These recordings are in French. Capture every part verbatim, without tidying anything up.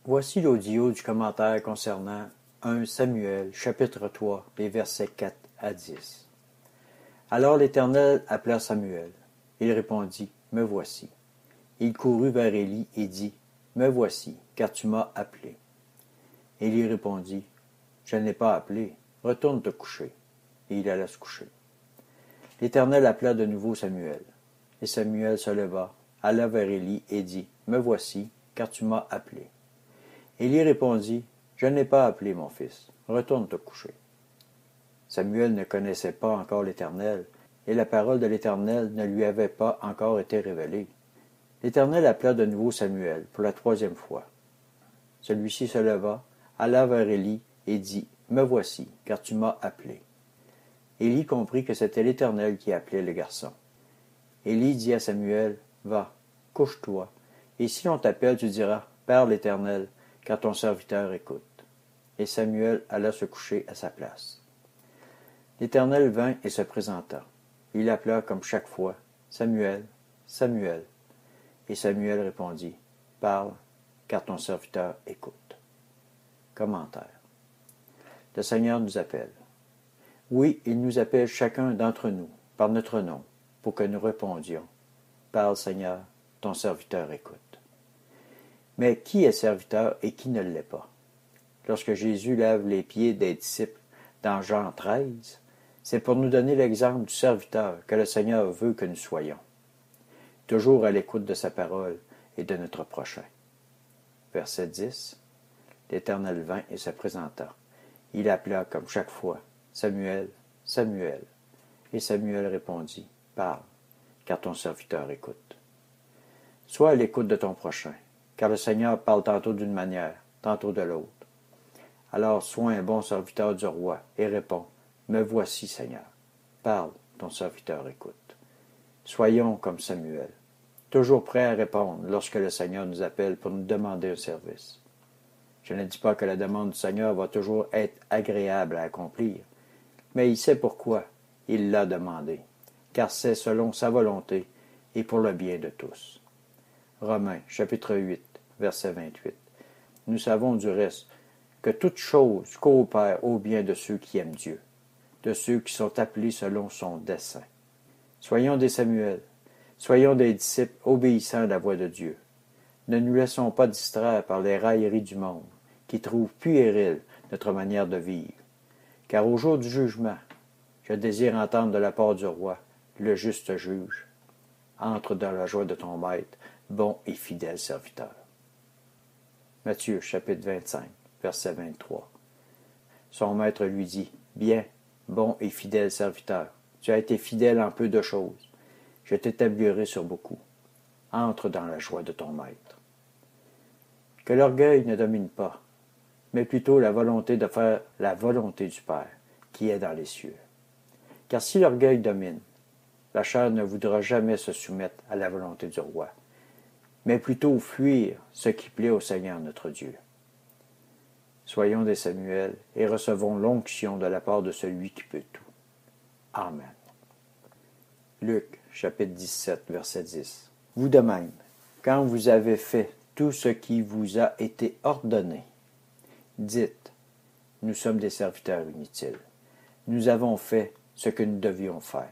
Voici l'audio du commentaire concernant premier Samuel, chapitre trois, les versets quatre à dix. Alors l'Éternel appela Samuel. Il répondit, « Me voici. » Il courut vers Élie et dit, « Me voici, car tu m'as appelé. » Élie répondit, « Je n'ai pas appelé, retourne te coucher. » Et il alla se coucher. L'Éternel appela de nouveau Samuel. Et Samuel se leva, alla vers Élie et dit, « Me voici, car tu m'as appelé. » Élie répondit, « Je n'ai pas appelé, mon fils, retourne te coucher. » Samuel ne connaissait pas encore l'Éternel, et la parole de l'Éternel ne lui avait pas encore été révélée. L'Éternel appela de nouveau Samuel pour la troisième fois. Celui-ci se leva, alla vers Élie et dit, « Me voici, car tu m'as appelé. » Élie comprit que c'était l'Éternel qui appelait le garçon. Élie dit à Samuel, « Va, couche-toi, et si l'on t'appelle, tu diras, « Parle l'Éternel, car ton serviteur écoute. » Et Samuel alla se coucher à sa place. L'Éternel vint et se présenta. Il appela comme chaque fois, « Samuel, Samuel. » Et Samuel répondit, « Parle, car ton serviteur écoute. » Commentaire. Le Seigneur nous appelle. Oui, il nous appelle chacun d'entre nous, par notre nom, pour que nous répondions, « Parle, Seigneur, ton serviteur écoute. » Mais qui est serviteur et qui ne l'est pas? Lorsque Jésus lave les pieds des disciples dans Jean treize, c'est pour nous donner l'exemple du serviteur que le Seigneur veut que nous soyons, toujours à l'écoute de sa parole et de notre prochain. Verset dix. L'Éternel vint et se présenta. Il appela comme chaque fois, « Samuel, Samuel. » Et Samuel répondit, « Parle, car ton serviteur écoute. » Sois à l'écoute de ton prochain, car le Seigneur parle tantôt d'une manière, tantôt de l'autre. Alors sois un bon serviteur du roi et réponds, « Me voici, Seigneur. Parle, ton serviteur écoute. » Soyons comme Samuel, toujours prêts à répondre lorsque le Seigneur nous appelle pour nous demander un service. Je ne dis pas que la demande du Seigneur va toujours être agréable à accomplir, mais il sait pourquoi il l'a demandé, car c'est selon sa volonté et pour le bien de tous. Romains, chapitre huit, verset vingt-huit. Nous savons du reste que toute chose coopère au bien de ceux qui aiment Dieu, de ceux qui sont appelés selon son dessein. Soyons des Samuel, soyons des disciples obéissants à la voix de Dieu. Ne nous laissons pas distraire par les railleries du monde, qui trouvent puérile notre manière de vivre. Car au jour du jugement, je désire entendre de la part du roi, le juste juge. Entre dans la joie de ton maître, bon et fidèle serviteur. Matthieu, chapitre vingt-cinq, verset vingt-trois. Son maître lui dit, « Bien, bon et fidèle serviteur, tu as été fidèle en peu de choses. Je t'établirai sur beaucoup. Entre dans la joie de ton maître. » Que l'orgueil ne domine pas, mais plutôt la volonté de faire la volonté du Père, qui est dans les cieux. Car si l'orgueil domine, la chair ne voudra jamais se soumettre à la volonté du roi, mais plutôt fuir ce qui plaît au Seigneur notre Dieu. Soyons des Samuel et recevons l'onction de la part de celui qui peut tout. Amen. Luc, chapitre dix-sept, verset dix. Vous de même, quand vous avez fait tout ce qui vous a été ordonné, dites, nous sommes des serviteurs inutiles. Nous avons fait ce que nous devions faire.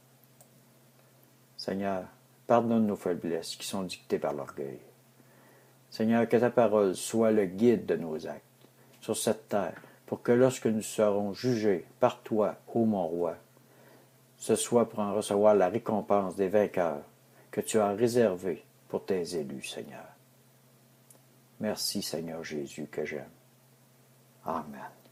Seigneur, pardonne nos faiblesses qui sont dictées par l'orgueil. Seigneur, que ta parole soit le guide de nos actes sur cette terre, pour que lorsque nous serons jugés par toi, ô mon roi, ce soit pour en recevoir la récompense des vainqueurs que tu as réservée pour tes élus, Seigneur. Merci, Seigneur Jésus, que j'aime. Amen.